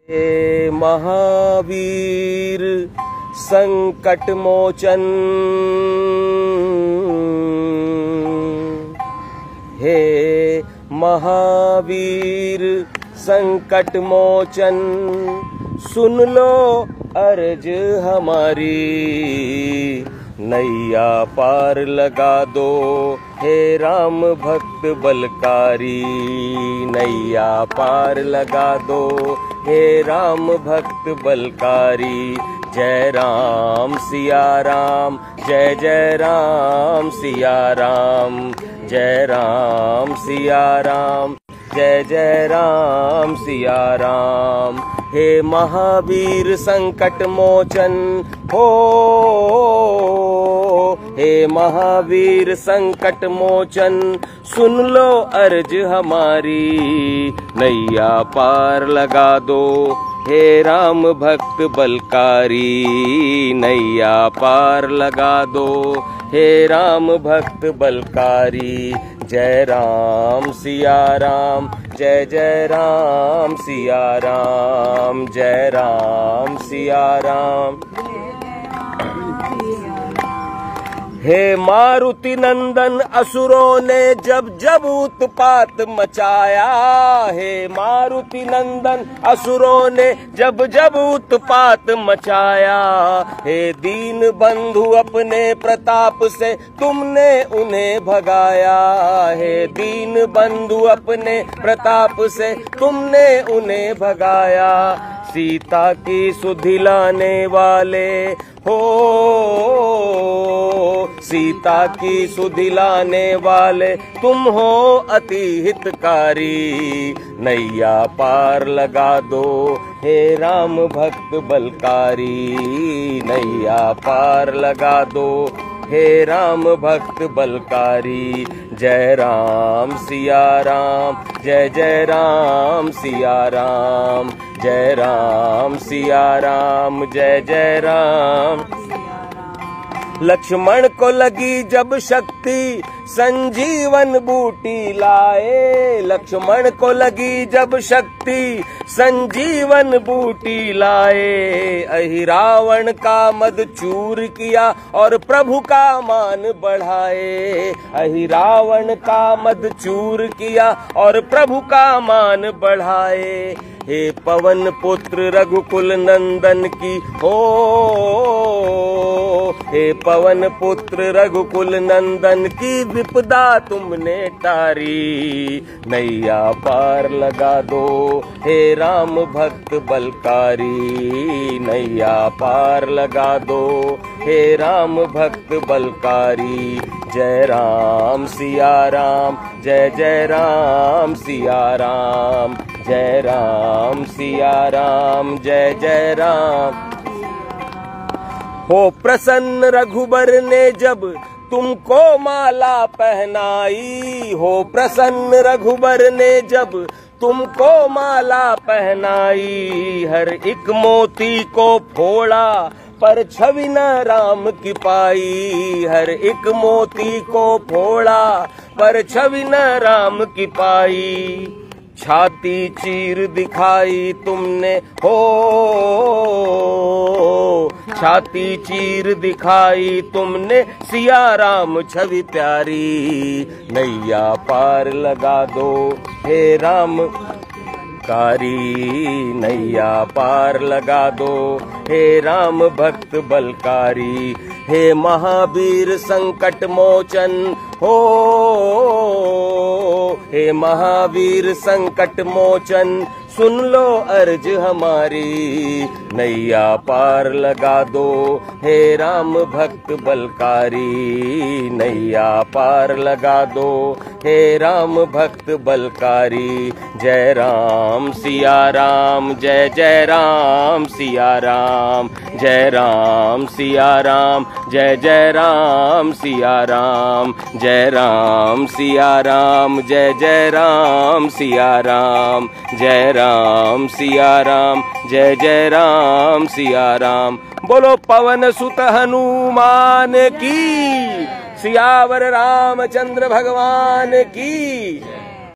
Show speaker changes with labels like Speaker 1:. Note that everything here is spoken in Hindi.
Speaker 1: हे महावीर संकट मोचन, हे महावीर संकट मोचन, सुन लो अर्ज हमारी, नैया पार लगा दो हे राम भक्त बलकारी, नैया पार लगा दो हे राम भक्त बलकारी। जय राम सिया राम, जय जय राम सिया राम, जय राम सिया राम, जय जय राम सिया राम। हे महावीर संकट मोचन हो, हे महावीर संकट मोचन, सुन लो अर्ज हमारी, नैया पार लगा दो हे राम भक्त बलकारी, नैया पार लगा दो हे राम भक्त बलकारी। जय राम सिया राम, जय जय राम सिया राम, जय राम सिया राम। हे मारुति नंदन असुरों ने जब जब उत्पात मचाया, हे मारुति नंदन असुरों ने जब जब उत्पात मचाया, हे दीन बंधु अपने प्रताप से तुमने उन्हें भगाया, हे दीन बंधु अपने प्रताप से तुमने उन्हें भगाया। सीता की सुधि लाने वाले हो, सीता की सुधि लाने वाले तुम हो अति हितकारी, नैया पार लगा दो हे राम भक्त बलकारी, नैया पार लगा दो हे राम भक्त बलकारी। जय राम सिया राम, जय जय राम सिया राम, जय राम सिया राम, जय जय राम। लक्ष्मण को लगी जब शक्ति संजीवन बूटी लाए, लक्ष्मण को लगी जब शक्ति संजीवन बूटी लाए, अहि रावण का मद चूर किया और प्रभु का मान बढ़ाए, अहि रावण का मद चूर किया और प्रभु का मान बढ़ाए। हे पवन पुत्र रघुकुल नंदन की हो, हे पवन पुत्र रघुकुल नंदन की विपदा तुमने टारी, नैया पार लगा दो हे राम भक्त बलकारी, नैया पार लगा दो हे राम भक्त बलकारी। जय राम सिया राम, जय जय राम सिया राम, जय राम सिया राम, जय जय राम। हो प्रसन्न रघुबर ने जब तुमको माला पहनाई, हो प्रसन्न रघुबर ने जब तुमको माला पहनाई, हर एक मोती को फोड़ा पर छवि न राम की पाई, हर एक मोती को फोड़ा पर छवि न राम की पाई। छाती चीर दिखाई तुमने हो, छाती चीर दिखाई तुमने सिया राम छवि प्यारी, नैया पार लगा दो हे राम कारी, नैया पार लगा दो हे राम भक्त बलकारी। हे महावीर संकट मोचन हो, हे महावीर संकट मोचन, सुन लो अर्ज हमारी, नैया पार लगा दो हे राम भक्त बलकारी, नैया पार लगा दो हे राम भक्त बलकारी। जय राम सिया राम, जय जय राम सिया राम, जय राम सिया राम, जय जय राम सिया राम, जय राम सिया राम, जय जय राम सिया राम, जय राम सिया राम, जय जय राम सिया राम। बोलो पवन सुत हनुमान की, सियावर रामचंद्र भगवान की।